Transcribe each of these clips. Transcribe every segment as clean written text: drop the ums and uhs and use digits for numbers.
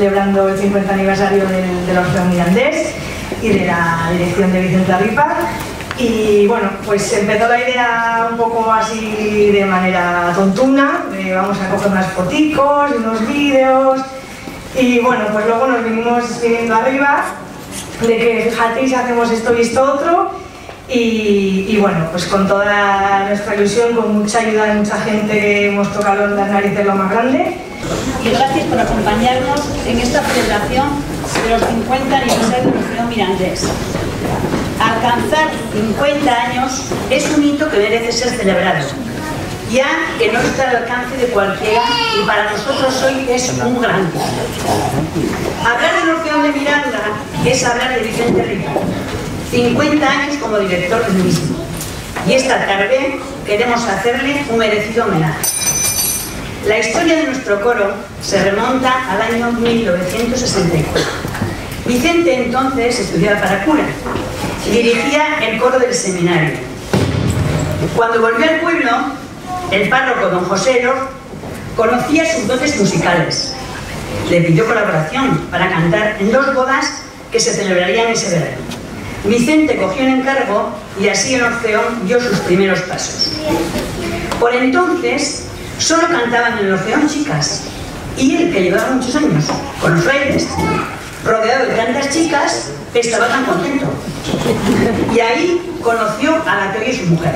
celebrando el 50 aniversario del Orfeón Mirandés y de la dirección de Vicente Ripa. Y bueno, pues empezó la idea un poco así de manera tontuna, vamos a coger unas foticos, unos vídeos, y bueno, pues luego nos vinimos viniendo arriba de que fijateis, hacemos esto y esto otro, y bueno, pues con toda nuestra ilusión, con mucha ayuda de mucha gente que hemos tocado las narices lo más grande. Y gracias por acompañarnos en esta celebración de los 50 aniversarios del Orfeón Mirandés. Alcanzar 50 años es un hito que merece ser celebrado, ya que no está al alcance de cualquiera y para nosotros hoy es un gran día. Hablar del Orfeón de Miranda es hablar de Vicente Ripa, 50 años como director del mismo. Y esta tarde queremos hacerle un merecido homenaje. La historia de nuestro coro se remonta al año 1964. Vicente entonces estudiaba para cura. Dirigía el coro del seminario. Cuando volvió al pueblo, el párroco don José conocía sus dotes musicales. Le pidió colaboración para cantar en 2 bodas que se celebrarían ese verano. Vicente cogió el encargo y así el Orfeón dio sus primeros pasos. Por entonces, solo cantaban en el Orfeón chicas, y él, que llevaba muchos años con los frailes, rodeado de tantas chicas, estaba tan contento. Y ahí conoció a la que hoy es su mujer.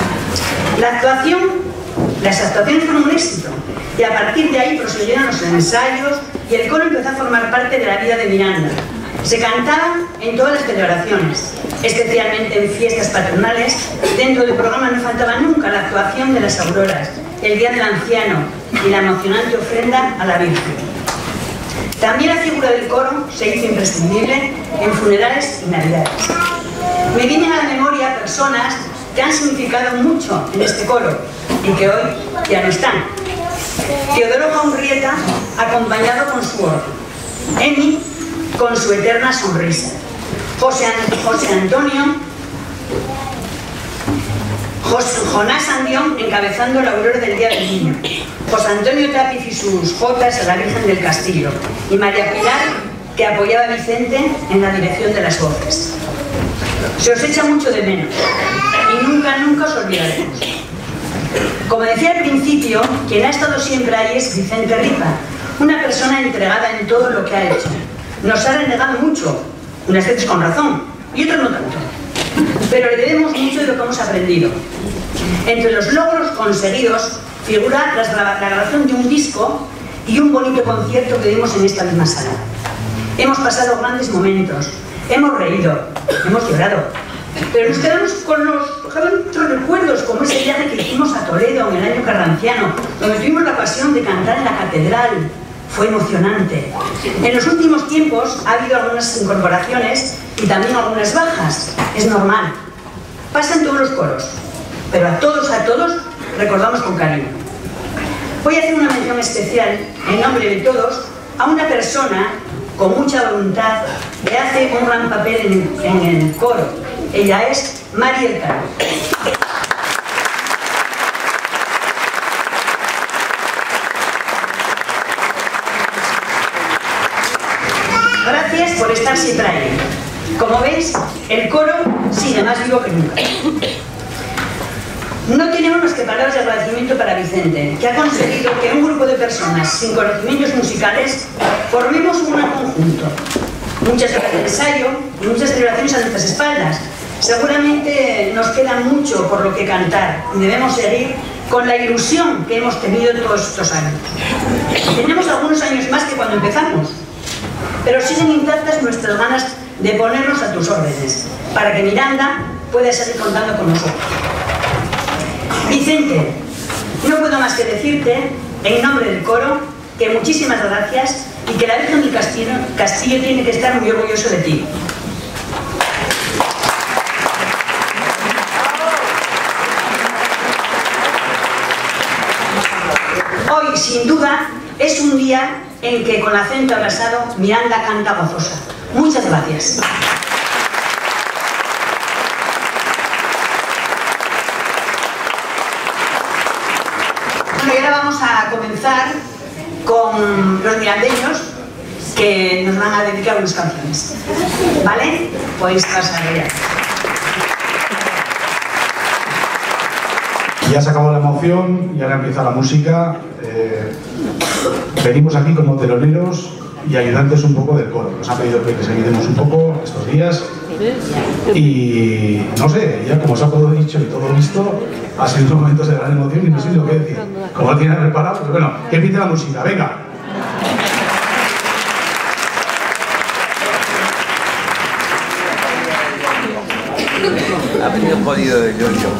Las actuaciones fueron un éxito, y a partir de ahí prosiguieron los ensayos y el coro empezó a formar parte de la vida de Miranda. Se cantaba en todas las celebraciones, especialmente en fiestas patronales. Dentro del programa no faltaba nunca la actuación de las auroras, el Día del Anciano y la emocionante ofrenda a la Virgen. También la figura del coro se hizo imprescindible en funerales y navidades. Me vienen a la memoria personas que han significado mucho en este coro y que hoy ya no están. Teodoro Jaunrieta, acompañado con su oro. Emi, con su eterna sonrisa. Jonás Andión encabezando la aurora del Día del Niño, José Antonio Tapiz y sus jotas a la Virgen del Castillo, y María Pilar, que apoyaba a Vicente en la dirección de las voces. Se os echa mucho de menos y nunca os olvidaremos. Como decía al principio, quien ha estado siempre ahí es Vicente Ripa, una persona entregada en todo lo que ha hecho. Nos ha renegado mucho, unas veces con razón y otras no tanto, pero le debemos mucho de lo que hemos aprendido. Entre los logros conseguidos figura la grabación de un disco y un bonito concierto que dimos en esta misma sala. Hemos pasado grandes momentos, hemos reído, hemos llorado, pero nos quedamos con otros recuerdos, como ese viaje que hicimos a Toledo en el año carranciano, donde tuvimos la ocasión de cantar en la catedral. Fue emocionante. En los últimos tiempos ha habido algunas incorporaciones y también algunas bajas. Es normal. Pasan todos los coros, pero a todos recordamos con cariño. Voy a hacer una mención especial, en nombre de todos, a una persona con mucha voluntad que hace un gran papel en el coro. Ella es Mari Elcano. Gracias por estar siempre ahí. Como veis, el coro sigue más vivo que nunca. No tenemos más que palabras de agradecimiento para Vicente, que ha conseguido que un grupo de personas sin conocimientos musicales formemos un gran conjunto. Muchas horas de ensayo y muchas celebraciones a nuestras espaldas. Seguramente nos queda mucho por lo que cantar y debemos seguir con la ilusión que hemos tenido todos estos años. Tenemos algunos años más que cuando empezamos, pero siguen intactas nuestras ganas de ponernos a tus órdenes, para que Miranda pueda seguir contando con nosotros. Vicente, no puedo más que decirte, en nombre del coro, que muchísimas gracias y que la Virgen del Castillo tiene que estar muy orgulloso de ti. Hoy, sin duda, es un día en que, con acento abrasado, Miranda canta gozosa. Muchas gracias. Bueno, y ahora vamos a comenzar con los mirandeños, que nos van a dedicar unas canciones. ¿Vale? Podéis pasar ya. Ya se acabó la emoción y ahora empieza la música. Venimos aquí como teloneros y ayudantes un poco del coro. Nos han pedido que les ayudemos un poco estos días. Y no sé, ya como se ha todo dicho y todo visto, ha sido momentos de gran emoción y no sé lo que decir. Como lo tienen preparado, pero bueno, que empiece la música, venga. Ha venido jodido de Giorgio.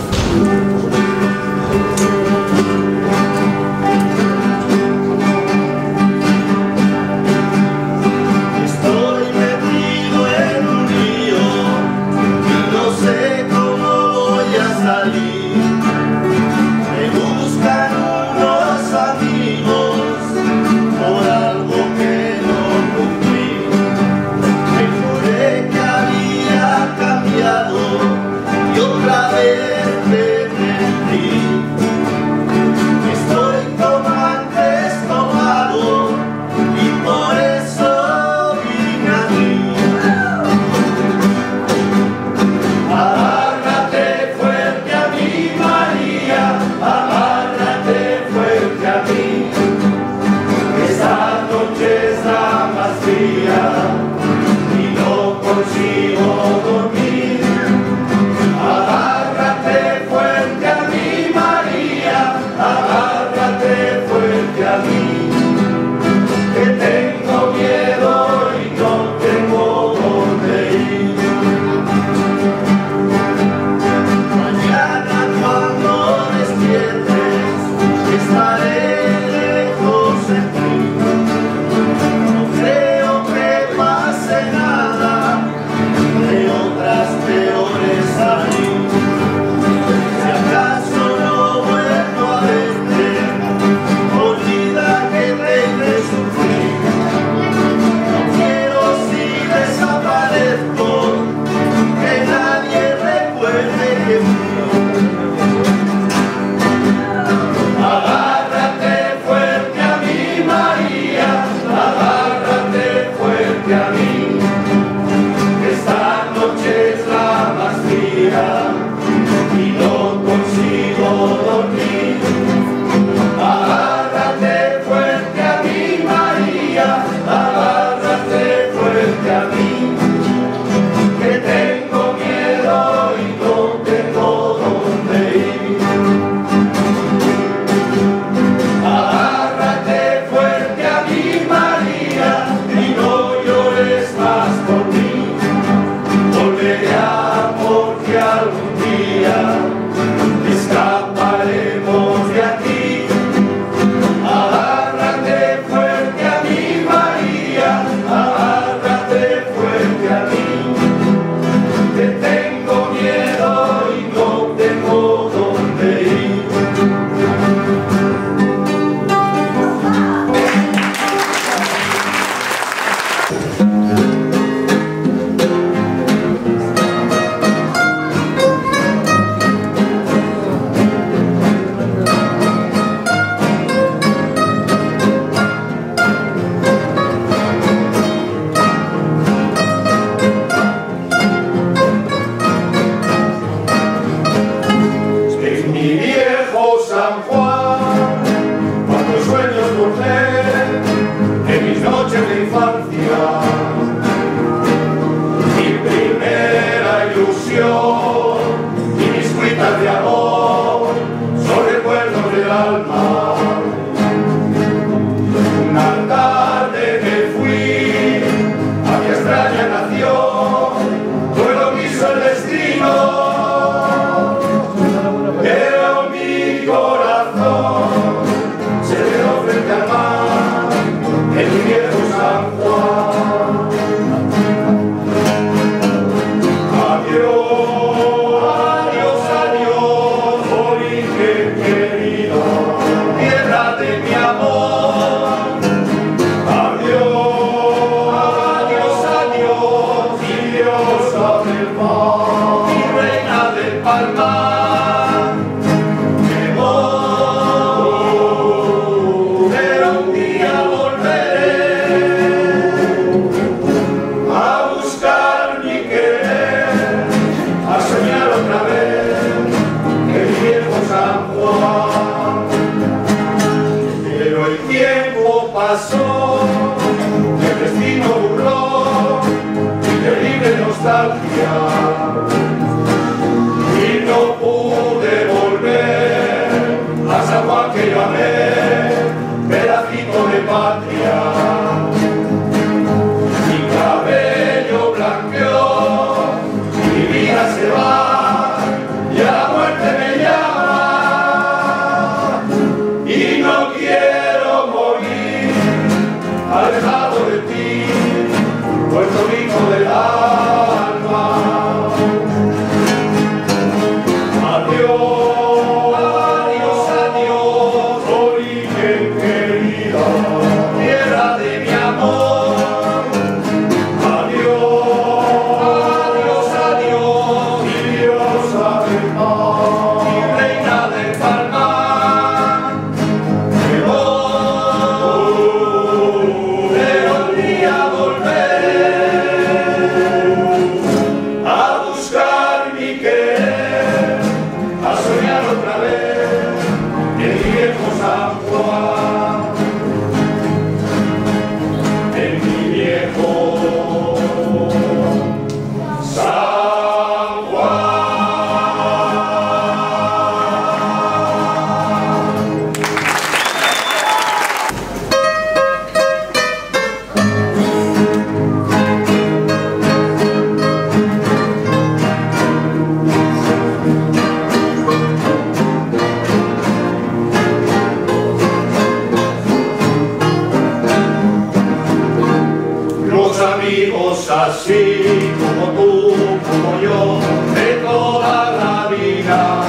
así como tú, como yo, de toda la vida.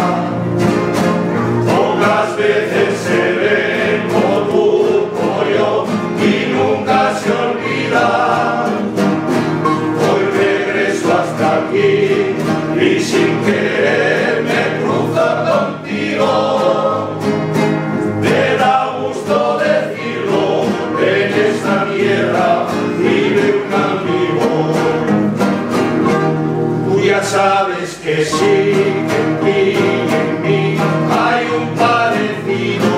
Pocas veces se ven como tú, como yo, y nunca se olvidan. Hoy regreso hasta aquí y sin querer me cruzo contigo. Me da gusto decirlo, en esta tierra vive un amigo. Tú ya sabes que sí, que en ti y en mí hay un parecido,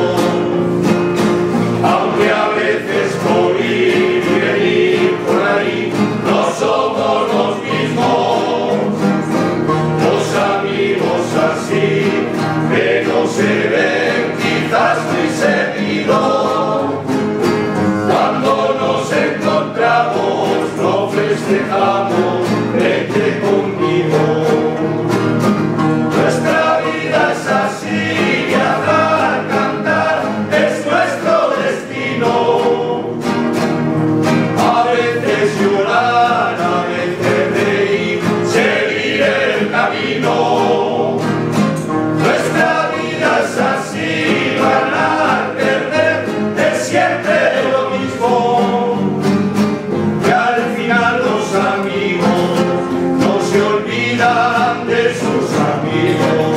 aunque a veces por ir y venir por ahí no somos los mismos. Los amigos así que no se ven quizás muy seguido, cuando nos encontramos lo festejamos, vente conmigo. Nuestra vida es así, viajar, cantar, es nuestro destino. A veces llorar, a veces reír, seguir el camino. Nuestra vida es así, ganar, perder, es siempre lo mismo. Y al final los amigos no se olvidan de sus amigos.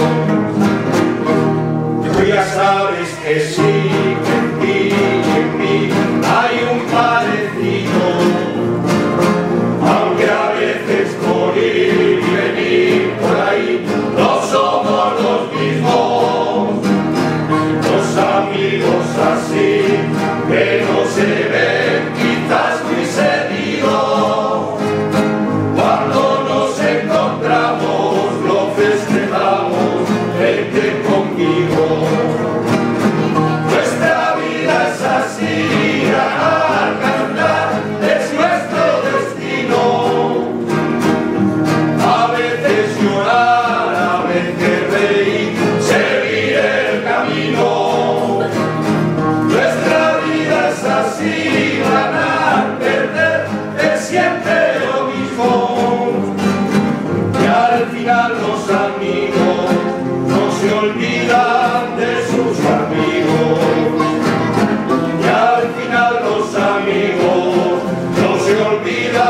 Tú ya sabes que sí, que en ti y en mí hay un parecido, aunque a veces por ir y venir por ahí no somos los mismos. Los amigos así que no se ven quizás muy seguido, cuando nos encontramos lo festejamos, vente conmigo. Nuestra vida es así, ganar, cantar, es nuestro destino. A veces llorar, a veces reír, seguir el camino. Nuestra vida es así, ganar, perder, es siempre lo mismo. Y al final los amigos no se olvidan de sus amigos. Y al final los amigos no se olvidan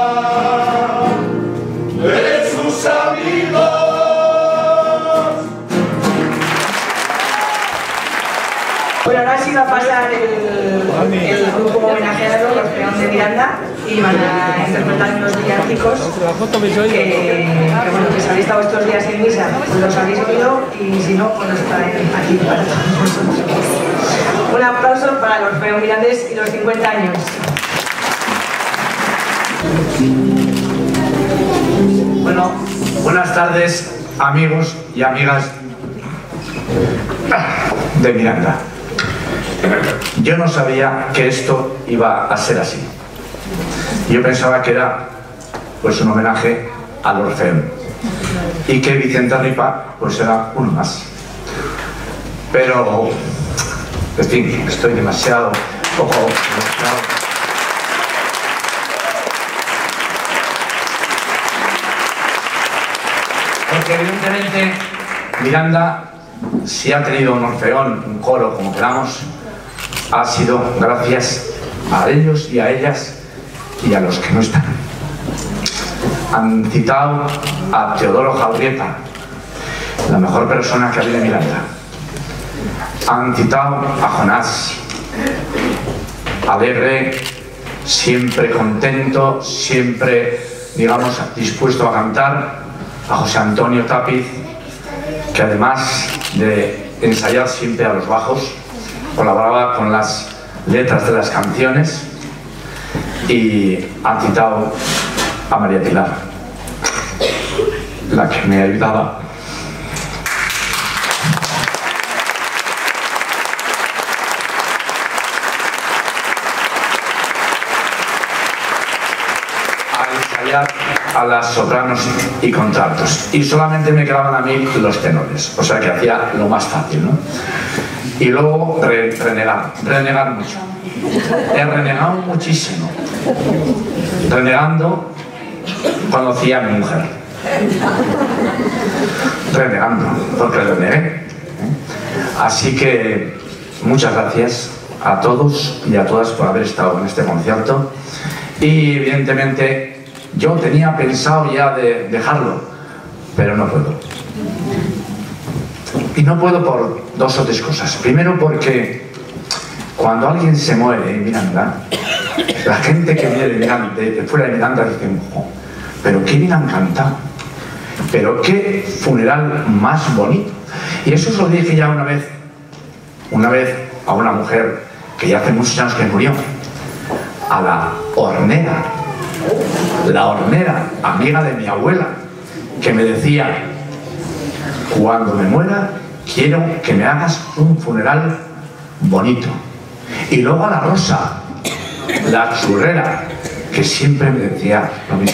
de sus amigos. Bueno, ahora sí va a pasar el grupo homenajeado, los Peón de Miranda, y van a interpretar unos villancicos que, bueno, que si habéis estado estos días en misa, pues los habéis oído, y si no, pues los traen aquí para todos vosotros. Un aplauso para los Peón Mirandes y los 50 años. Bueno, buenas tardes, amigos y amigas de Miranda. Yo no sabía que esto iba a ser así. Yo pensaba que era pues un homenaje al Orfeón y que Vicente Ripa pues era uno más. Pero, en fin, estoy demasiado poco emocionado. Porque evidentemente Miranda, si ha tenido un orfeón, un coro, como queramos, ha sido gracias a ellos y a ellas y a los que no están. Han citado a Teodoro Jalrieta, la mejor persona que ha habido en Miranda. Han citado a Jonás, alegre, siempre contento, siempre, digamos, dispuesto a cantar, a José Antonio Tapiz, que además de ensayar siempre a los bajos, colaboraba con las letras de las canciones, y ha citado a María Pilar, la que me ayudaba. A ensayar a las sopranos y contraltos, y solamente me quedaban a mí los tenores, o sea que hacía lo más fácil, ¿no? Y luego renegar mucho. He renegado muchísimo, renegando conocí a mi mujer. Renegando, porque renegué. Así que muchas gracias a todos y a todas por haber estado en este concierto. Y evidentemente yo tenía pensado ya de dejarlo, pero no puedo. Y no puedo por dos o tres cosas. Primero porque cuando alguien se muere en Miranda, la gente que viene de Miranda, de fuera de Miranda, dice, oh, pero qué bien han cantado, pero qué funeral más bonito. Y eso se lo dije ya una vez a una mujer que ya hace muchos años que murió, a la hornera, amiga de mi abuela, que me decía, cuando me muera quiero que me hagas un funeral bonito. Y luego a la Rosa, la churrera, que siempre me decía lo mismo.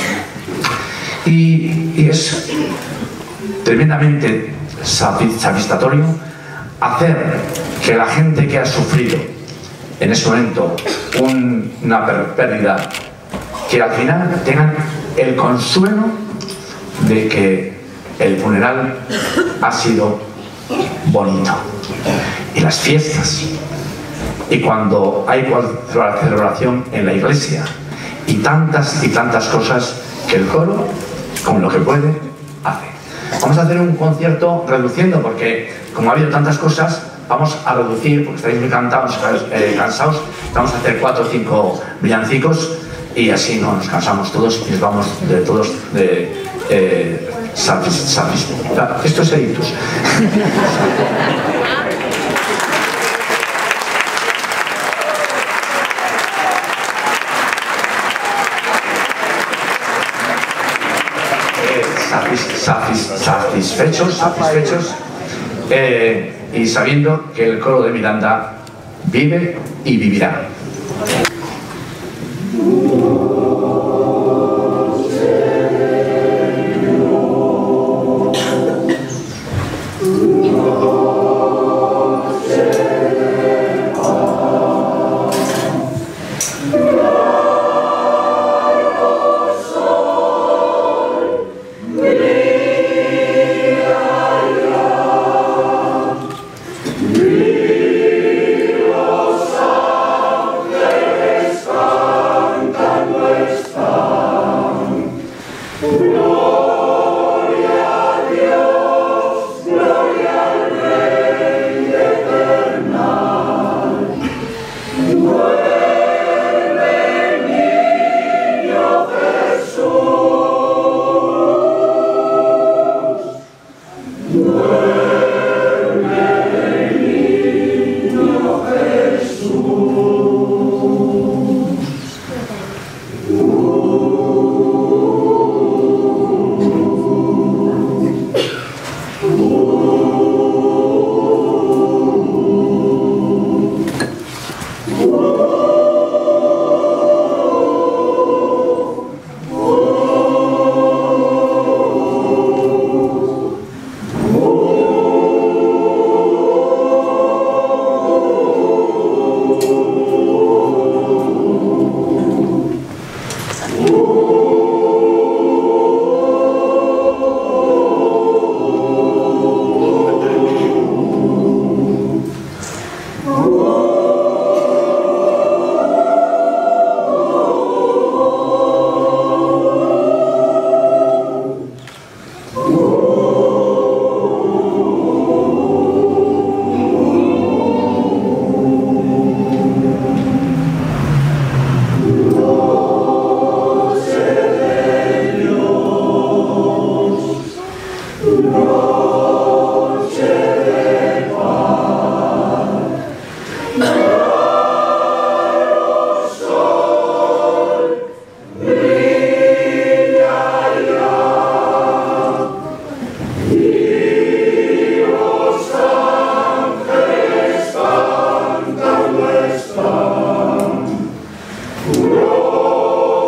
Y es tremendamente satisfactorio hacer que la gente que ha sufrido en ese momento una pérdida, que al final tengan el consuelo de que el funeral ha sido bonito. Y las fiestas, y cuando hay celebración en la iglesia, y tantas cosas que el coro, con lo que puede, hace. Vamos a hacer un concierto reduciendo, porque como ha habido tantas cosas, vamos a reducir, porque estáis muy cansados. Vamos a hacer 4 o 5 villancicos y así no nos cansamos todos y nos vamos de todos Esto es Eritus. satisfechos y sabiendo que el coro de Miranda vive y vivirá.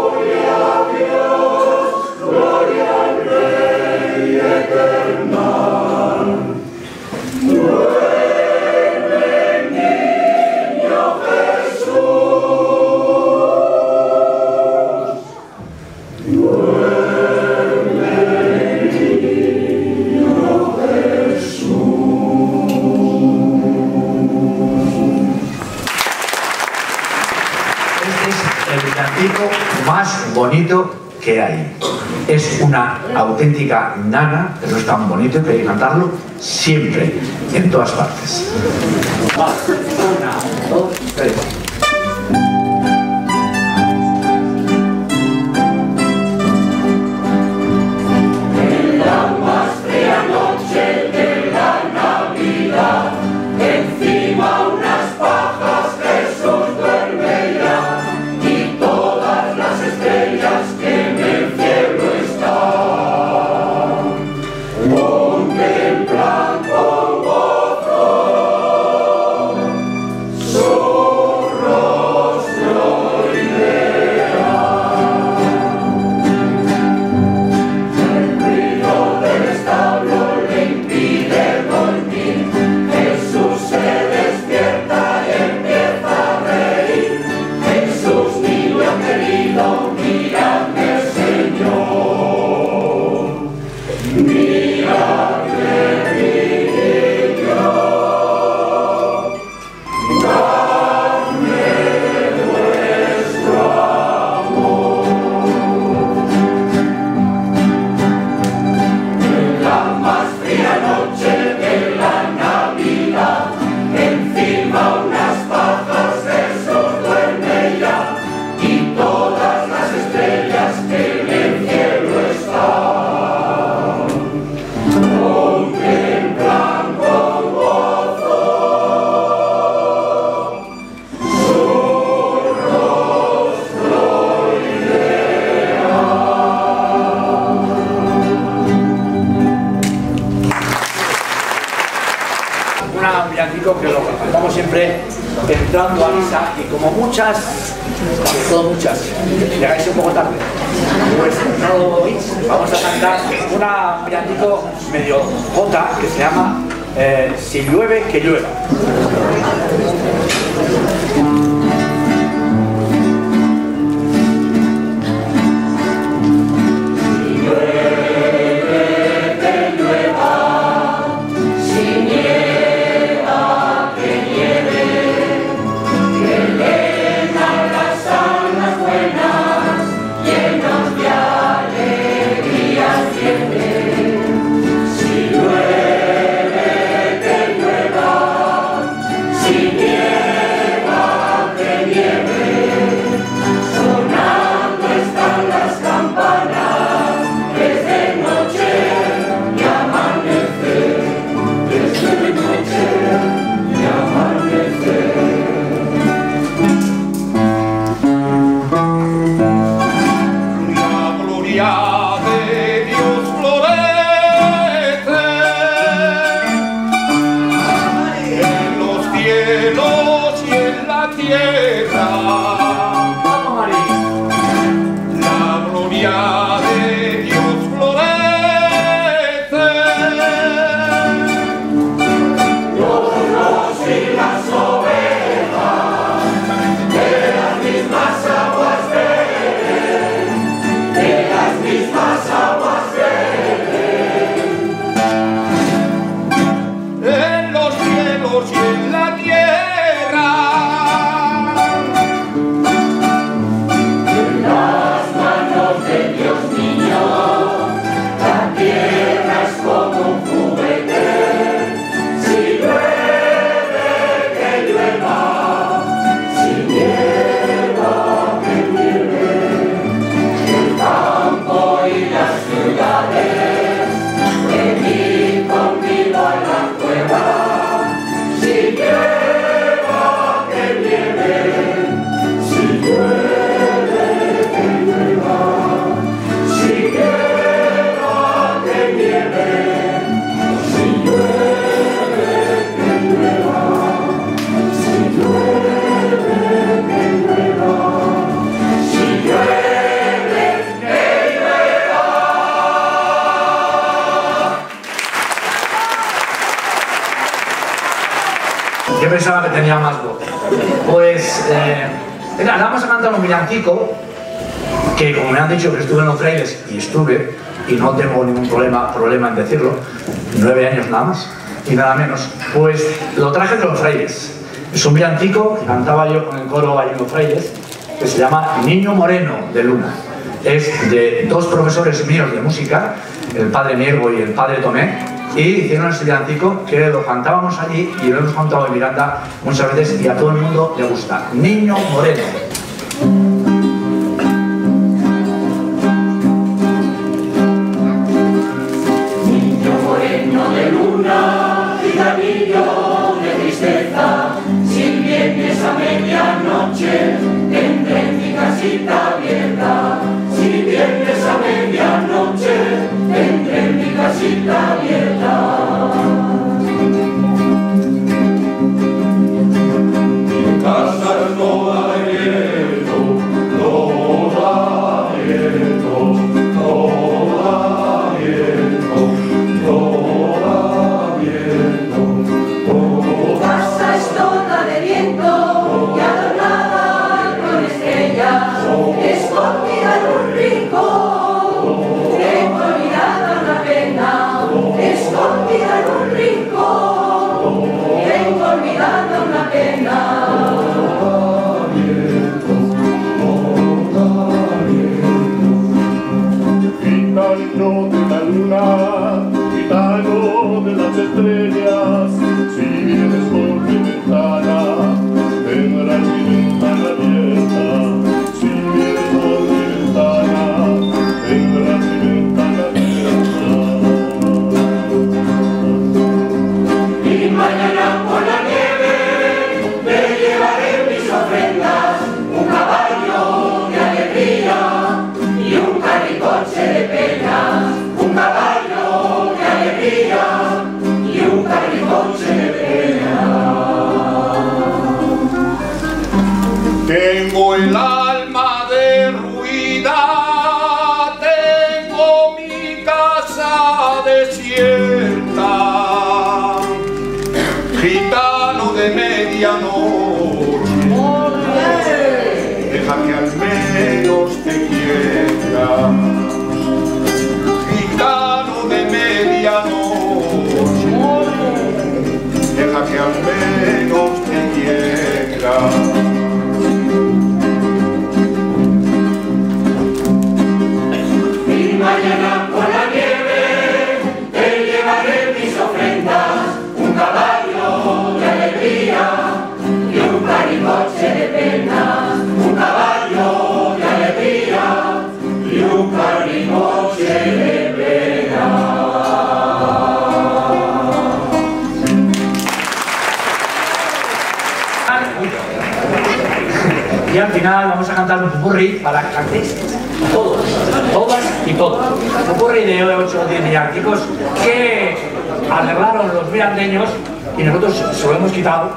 Gloria al Rey eterno. bonito que hay. Es una auténtica nana, pero es tan bonito que hay que cantarlo siempre, en todas partes. Va, 1, 2, 3. Que lo cantamos siempre entrando a misa y como muchas, llegáis un poco tarde, pues no lo oís. Vamos a cantar un villancico medio jota que se llama Si llueve, que llueva. Yo pensaba que tenía más voz. Pues, venga, vamos a cantar un villancico que, como me han dicho que estuve en los Frailes, y estuve, y no tengo ningún problema en decirlo, 9 años nada más y nada menos, pues lo traje de los Frailes. Es un villancico que cantaba yo con el coro ahí en los Frailes, que se llama Niño Moreno de Luna. es de dos profesores míos de música, el padre Miergo y el padre Tomé, y hicieron ese villancico que lo cantábamos allí y lo hemos cantado en Miranda muchas veces y a todo el mundo le gusta. Niño Moreno. Niño moreno de luna, cigarrillo de tristeza, si vienes a medianoche, entra en mi casita abierta. Si vienes a medianoche, entra en mi casita abierta. Mi casa es toda de viento, toda viento, toda viento, toda viento. Tu casa es toda de viento y adornada con estrellas, escondida en un rincón, tengo olvidada una pena, escondida en un rincón, tengo olvidada una pena. Gitano de la luna, gitano de las estrellas, si vienes por mi ventana, tendrás mi ventana abierta. Si vienes por mi ventana, tendrás mi ventana abierta. Y mañana por la nieve te llevaré mis ofrendas, un caballo de alegría y un carricoche de pena, un caballo de alegría y un carricoche de pena. Tengo el alma derruida, tengo mi casa desierta, gitano de medianoche, deja que al menos te quiera. Gitano de medianoche, deja que al menos te quiera. Y mañana por la nieve te llevaré mis ofrendas, un caballo de alegría y un carricoche de pena, un caballo de alegría y un carricoche de pena. Y al final vamos a cantar un popurrí para que cantéis todos, todas y todos. Un popurrí de 8 o 10 villancicos que arreglaron los mirandeños y nosotros se lo hemos quitado.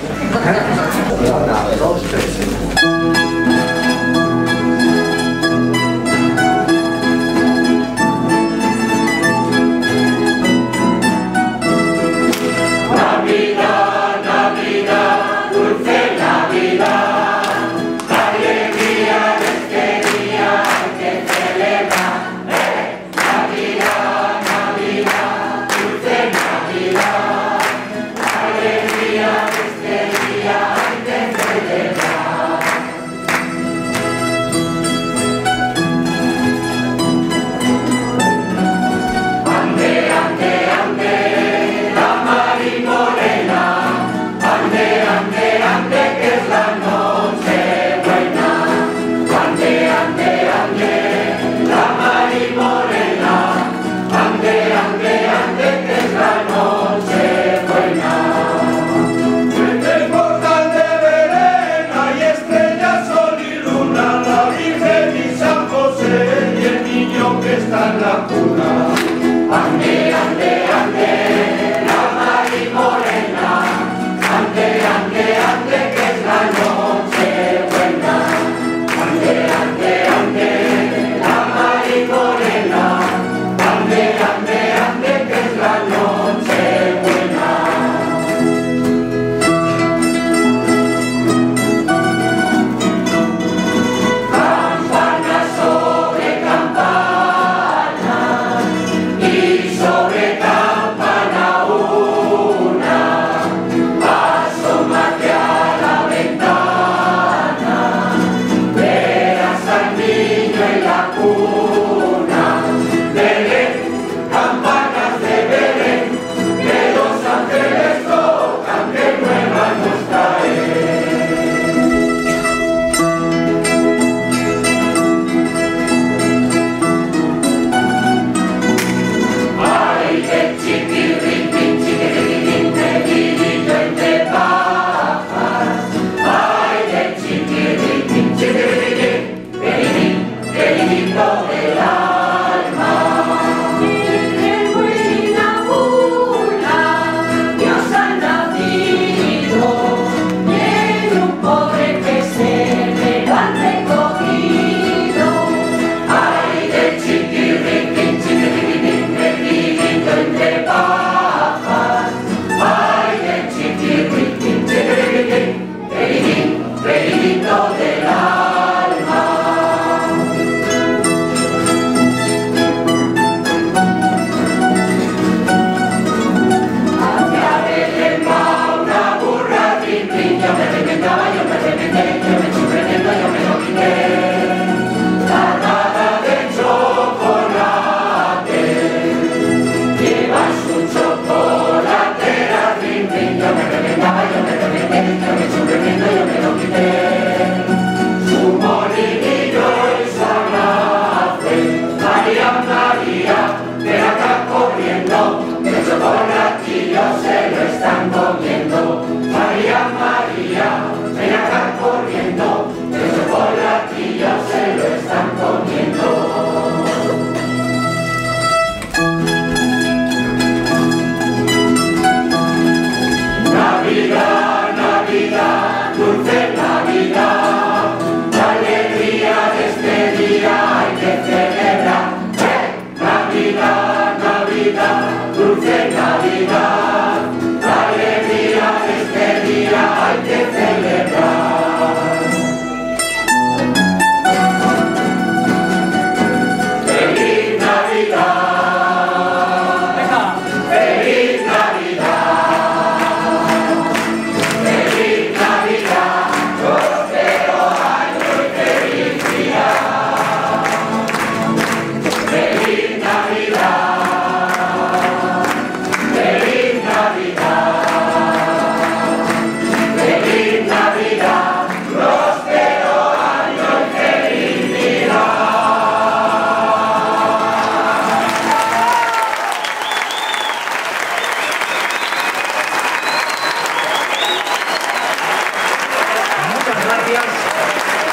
1, 2, 3. Navidad, Navidad, dulce Navidad, alegría de este día que celebra. Navidad, Navidad, dulce Navidad, alegría de este día que celebra.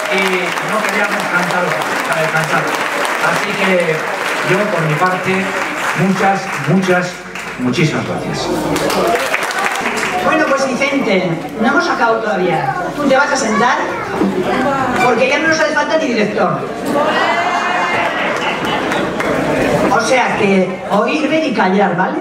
y no queríamos cantarlo para descansar. Así que yo, por mi parte, muchísimas gracias. Bueno, pues Vicente, no hemos acabado todavía. Tú te vas a sentar porque ya no nos hace falta ni director. O sea que oír, ver y callar, ¿vale?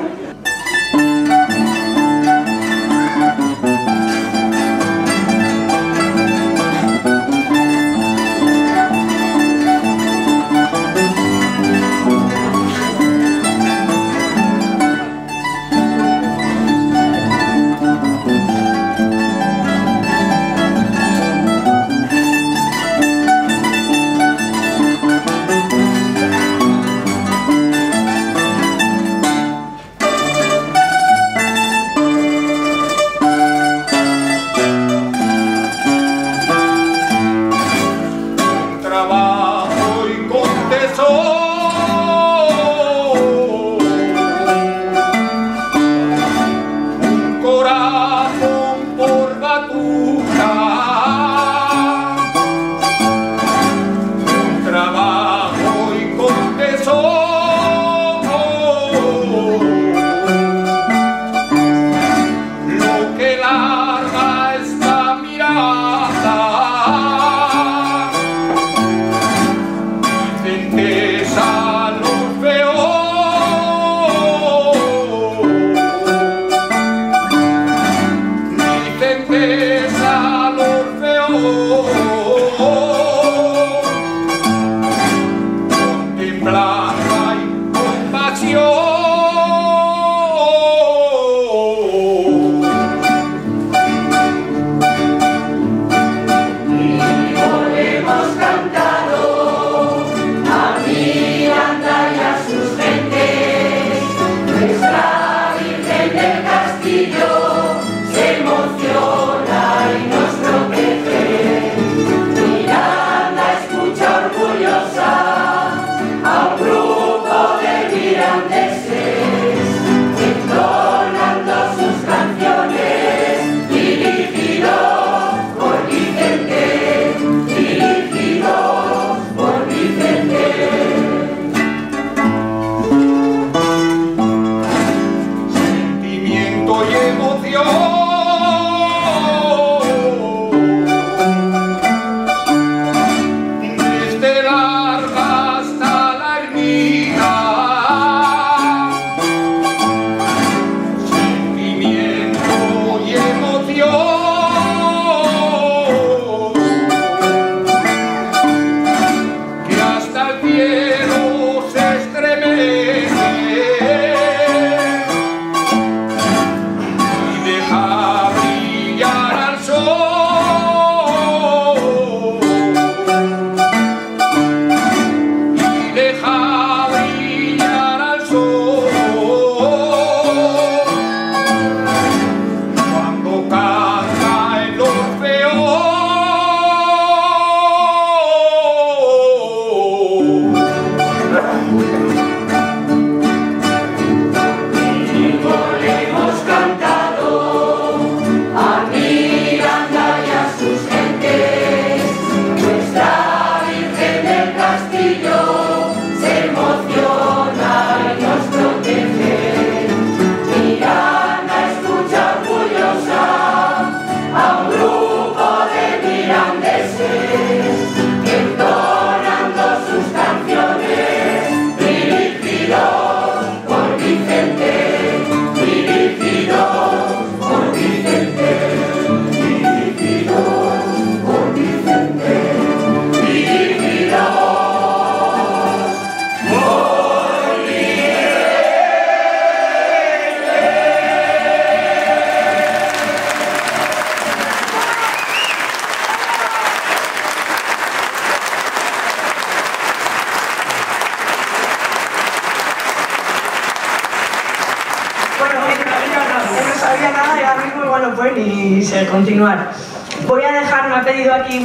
Continuar. Voy a dejar, me ha pedido aquí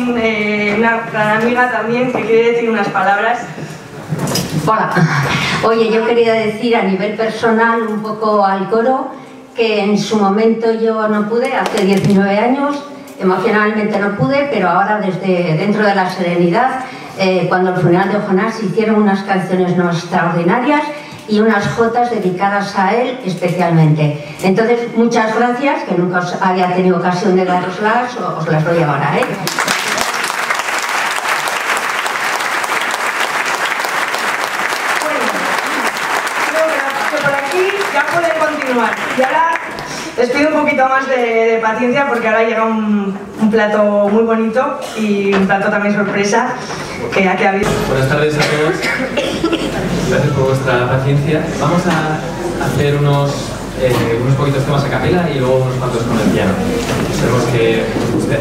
una gran amiga también que quiere decir unas palabras. Hola. Oye, yo quería decir a nivel personal un poco al coro que en su momento yo no pude, hace 19 años, emocionalmente no pude, pero ahora desde dentro de la serenidad, cuando el funeral de Jonás hicieron unas canciones no extraordinarias y unas jotas dedicadas a él especialmente. Entonces, muchas gracias, que nunca os había tenido ocasión de daroslas, os las doy ahora, ¿eh? Y ahora les pido un poquito más de paciencia porque ahora llega un plato muy bonito y un plato también sorpresa que aquí ha habido. Buenas tardes a todos. Gracias por vuestra paciencia. Vamos a hacer unos poquitos temas a capela y luego unos cuantos con el piano. Esperemos que os guste.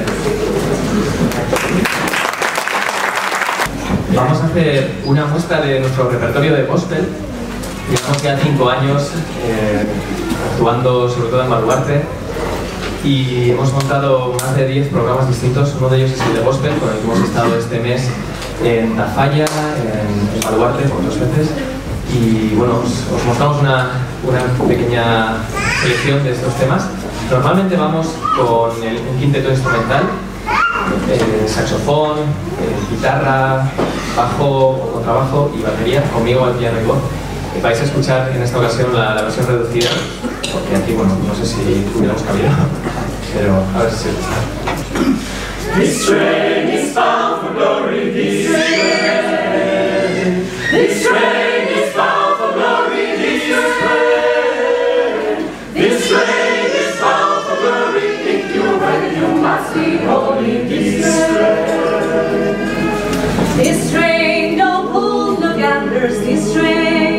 Vamos a hacer una muestra de nuestro repertorio de gospel. Llevamos ya 5 años actuando sobre todo en Baluarte y hemos montado más de 10 programas distintos. Uno de ellos es el de gospel, con el que hemos estado este mes en Tafalla, en Baluarte, por 2 veces. Y bueno, os mostramos una pequeña selección de estos temas. Normalmente vamos con un quinteto instrumental, saxofón, guitarra, bajo, contrabajo y batería, conmigo al piano y voz. Vais a escuchar en esta ocasión la versión reducida, porque aquí, bueno, no sé si hubiéramos cabido, pero a ver si se gusta. This train is bound for glory, this train. This train is bound for glory, this train. This train is bound for glory, if you're ready you must be holy, this train. This train don't pull no gamblers, this train.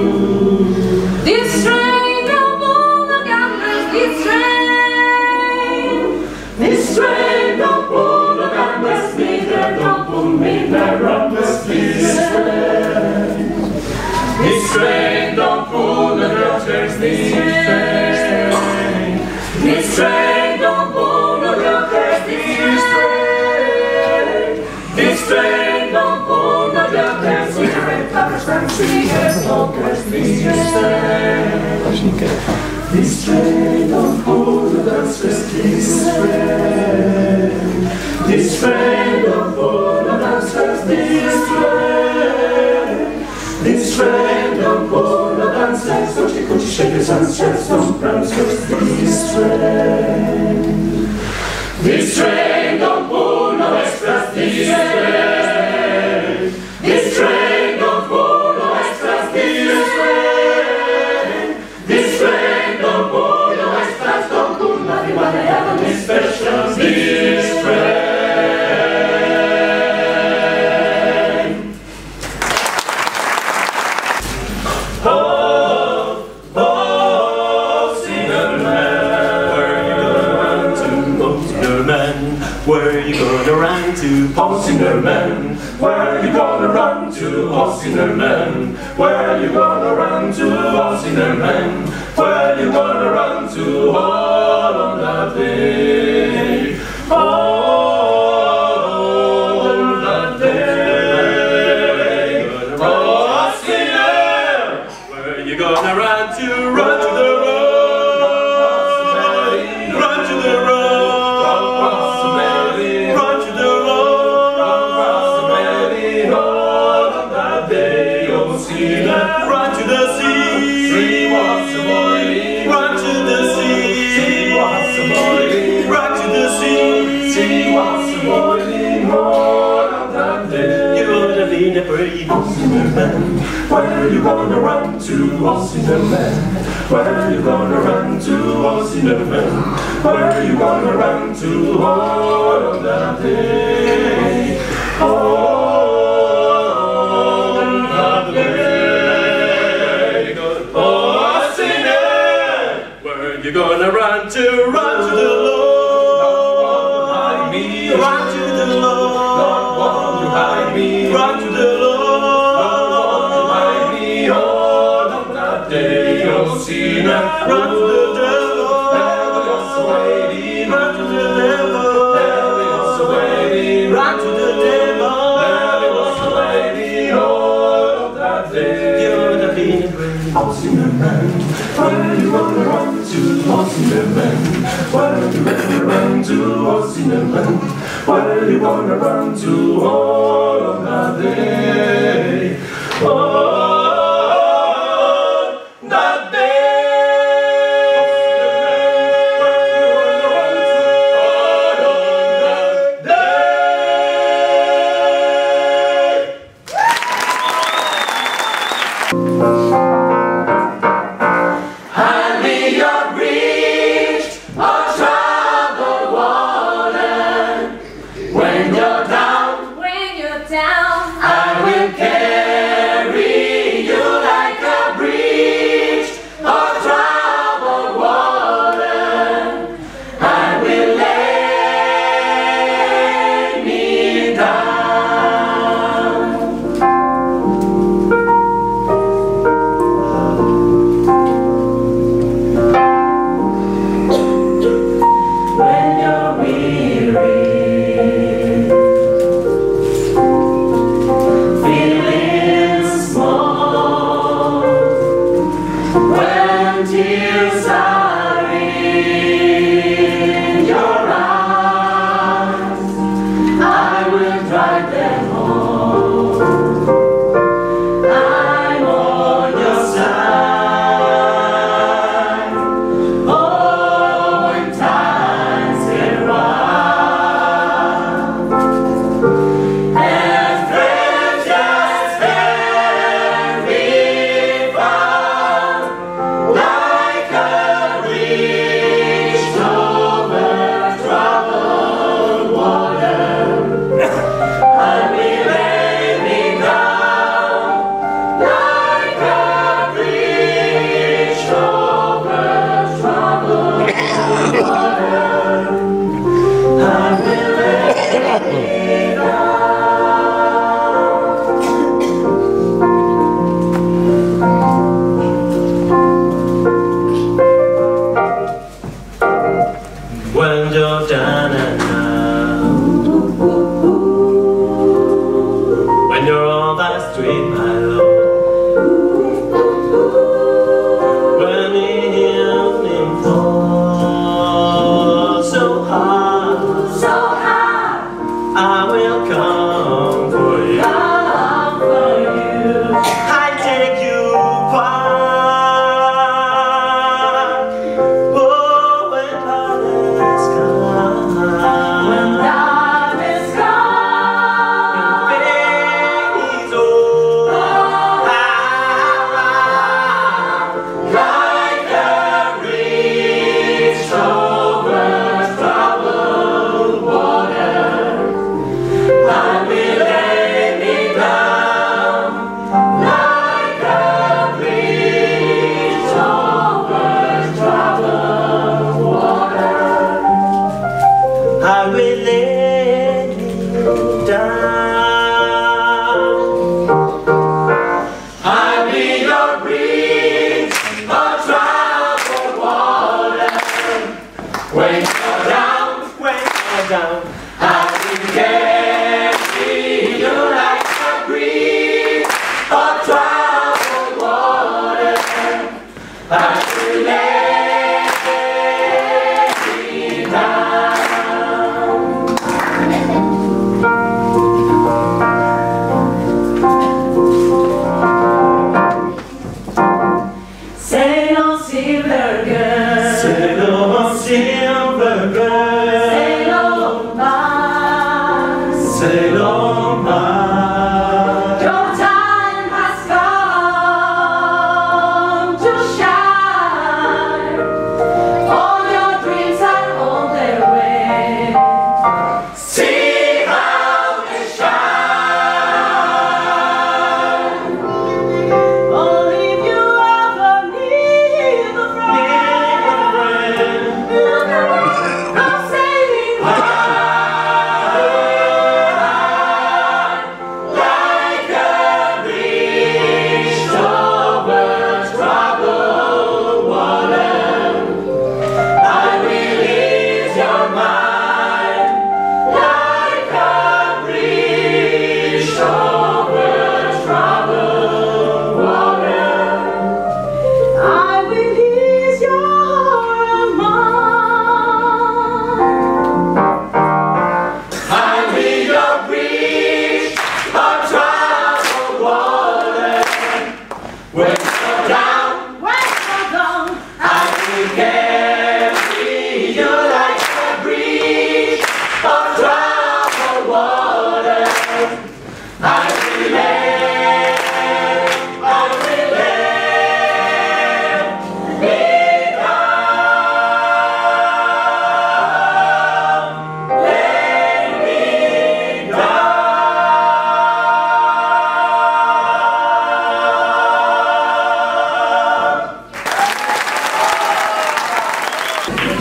This train don't pull no gamblers, this train. This train don't pull no gamblers, neither don't pull midnight robbers, this train. This train don't pull no grocers, this train. This train don't pull no grocers, this train. This train don't pull no grocers, cigarette puffers and cigarette smokers, this train. This train don't pull no dancers, this train. This train don't pull no dancers, this train. This train don't pull no dancers, hoochie coochie shakers and strips, don't prancers, this train. This train don't pull no extras, this train. This train don't pull no extras, this train. This train don't pull no extras, don't pull nothing but the heavenly specials, this train. Oh, oh, sinner man, where you gonna run to? Oh, sinner man, where you gonna run to? Oh, sinner man, where you gonna run to? Oh, sinner man, where you gonna run to? All on that day, all on that day. Oh, sinner, where you gonna run to? Run to the road, run to the road, run to the road, all on that day. Oh, sinner, run to the sea, run to the sea, run to the sea, all on that day. You're gonna be the brave, oh, sinner man. Where you gonna run to, oh, sinner man? Where you gonna run to, oh, sinner man? Where you gonna run to, all on that day? All on that day. Oh, sinner, where you gonna run to? Run to the Lord. Run to the Lord. Run to the Lord. All on that day, oh, sinner, run to the devil. Run to the devil. Run to the devil. All on that day, you're the leading way. Oh, sinner man, where you gonna run to? Oh, sinner man, where you gonna run to? Oh, sinner Where you gonna run to all of that day? Oh, that day. Hand me your bridge on troubled water. When you're down, When you're down, I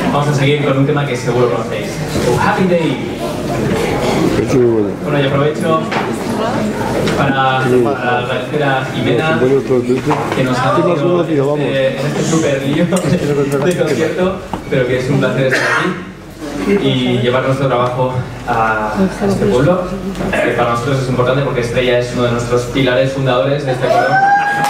Vamos a seguir con un tema que seguro conocéis. Oh, Happy Day. Bueno, y aprovecho para agradecer a Jimena que nos ha metido en este super lío de concierto, pero que es un placer estar aquí y llevar nuestro trabajo a este pueblo, que para nosotros es importante porque Estrella es uno de nuestros pilares fundadores de este pueblo.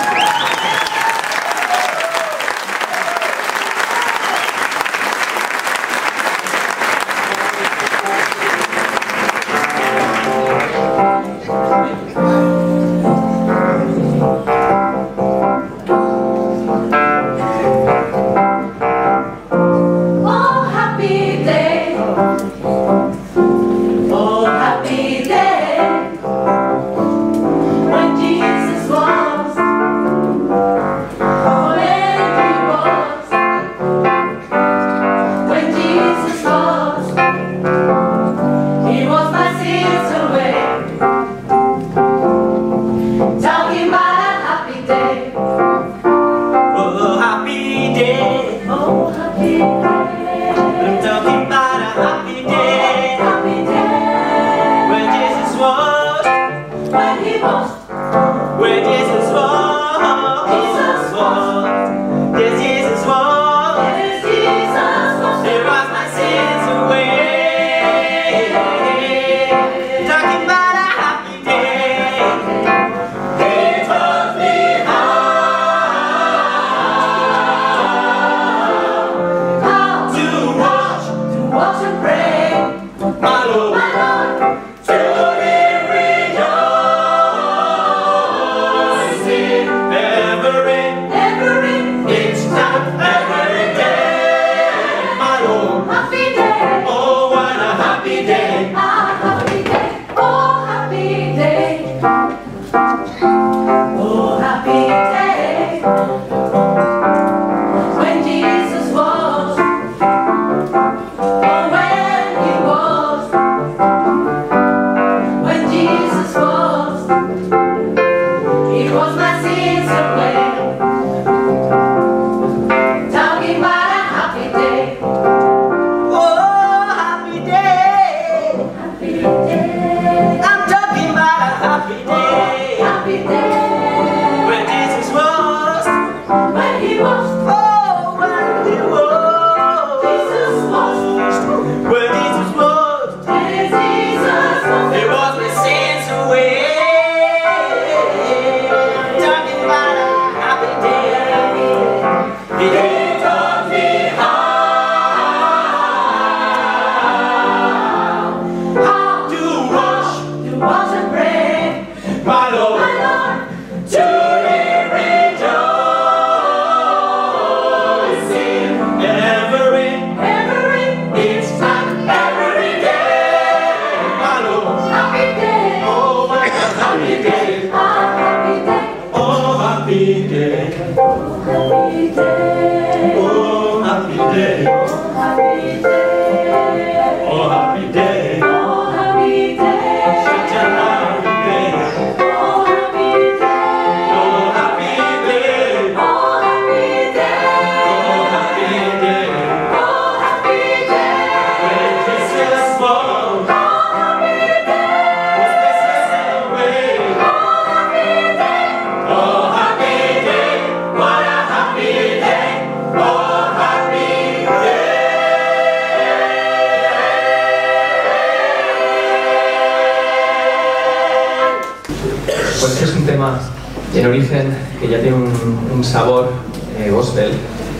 En origen, que ya tiene un sabor gospel,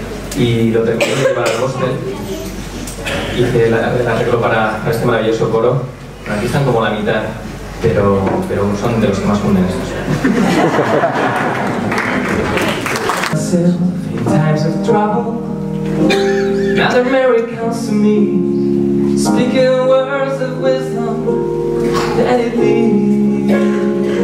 y lo terminé de llevar al gospel. Hice el arreglo para este maravilloso coro. Aquí están como la mitad, pero son de los que más funden estos. In times of trouble, Mother Mary comes to me, speaking words of wisdom that it leads.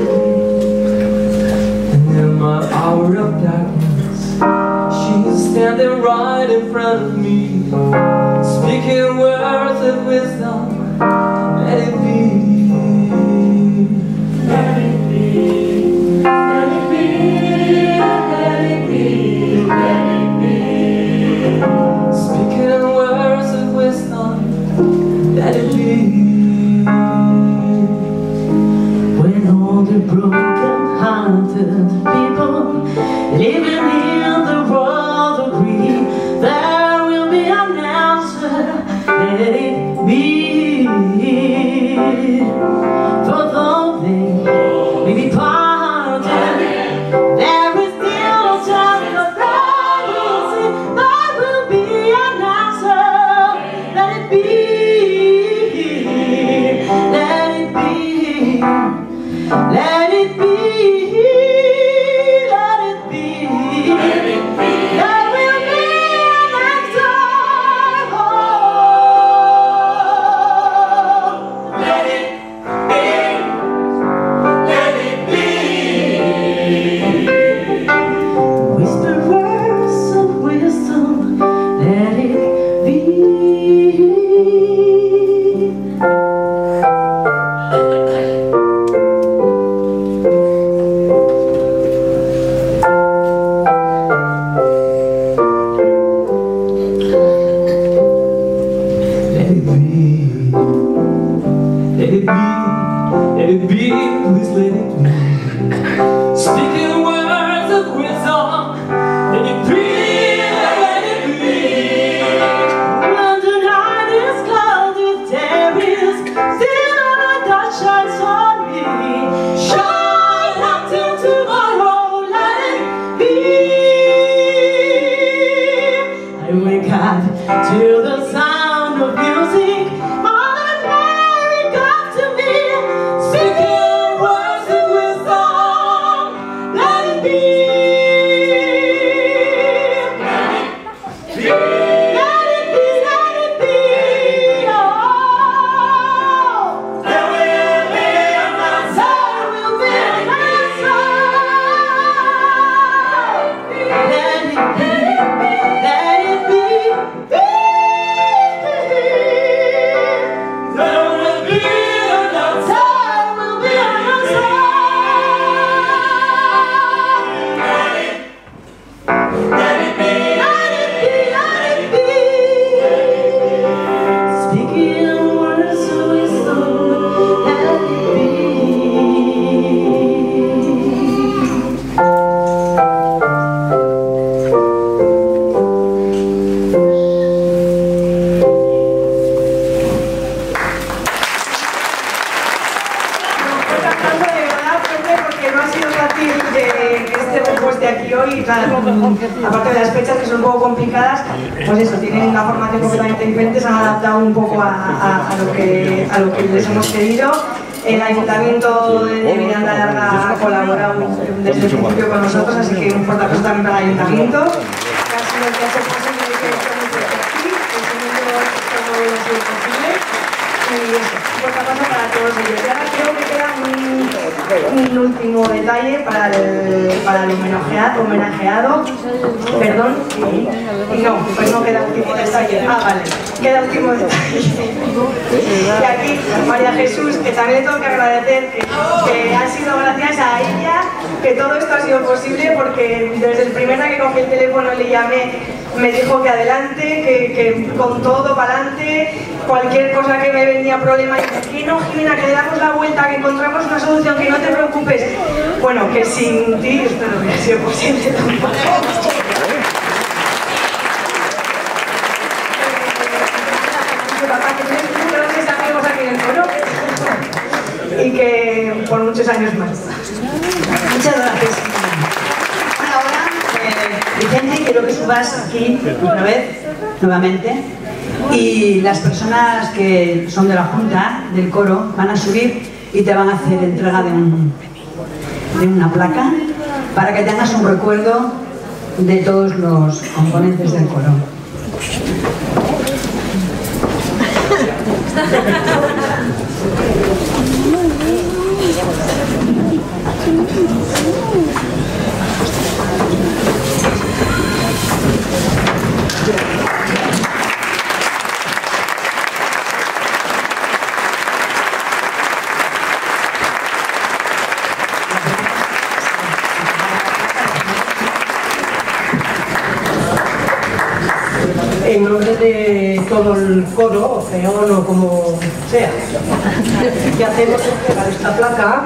My hour of darkness, she's standing right in front of me, speaking words of wisdom. Let it be, let it be, let it be, let it be, let it be. Speaking words let it be. For though they may be parted, there is still a chance that there will be an answer. Let it be, let it be, let it be, let it be, let it be. There will be an answer. Oh, let it be, let it be. Whisper words of wisdom, let it be. Let it be, please let it be. Speaking words of wisdom, let it be, let it be. When the night is cloudy, there is still a light that shines on me. Shine until tomorrow, let it be. I wake up to the sound of music. Aparte de las fechas que son un poco complicadas, pues eso, tienen una formación completamente diferente, se han adaptado un poco a lo que les hemos pedido. El Ayuntamiento de Miranda Larga ha colaborado desde el principio con nosotros, así que un fuerte aplauso también para el Ayuntamiento, que ha sido el que ha hecho posible que estemos aquí, el segundo todo lo ha sido posible, y eso, un fuerte aplauso para todos ellos. Y ahora creo que queda un último detalle para el homenajeado, perdón, y no, pues no queda último detalle, vale, queda último detalle. Y aquí María Jesús, que también le tengo que agradecer, que ha sido gracias a ella que todo esto ha sido posible, porque desde el primer día que cogí el teléfono le llamé, me dijo que adelante, que con todo para adelante, cualquier cosa que me venía problema, y dije, que no, Jimena, que le damos la vuelta, que encontramos una solución, que no te preocupes. Bueno, que sin ti esto no hubiera sido posible tampoco. Grandes amigos aquí en el foro y que por muchos años más. Muchas gracias. Bueno, ahora, Vicente, quiero que subas aquí otra vez, nuevamente, y las personas que son de la Junta, del coro, van a subir y te van a hacer entrega de una placa para que tengas un recuerdo de todos los componentes del coro. En nombre de todo el coro, o peón o como sea, que hacemos entregar esta placa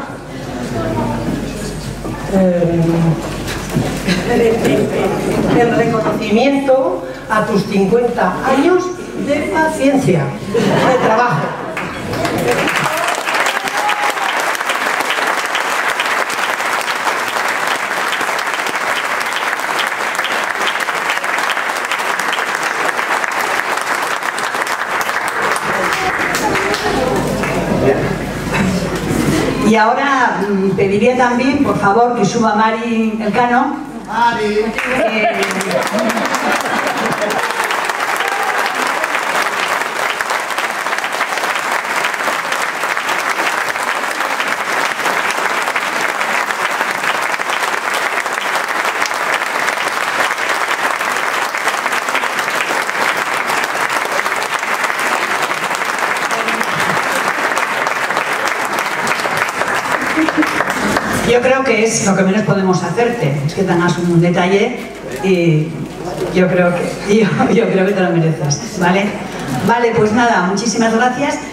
en reconocimiento a tus 50 años de paciencia, de trabajo. Y ahora pediría también, por favor, que suba Mari Elcano. Mari. Yo creo que es lo que menos podemos hacerte, es que te hagas un detalle y yo creo que te lo mereces, ¿vale? Vale, pues nada, muchísimas gracias.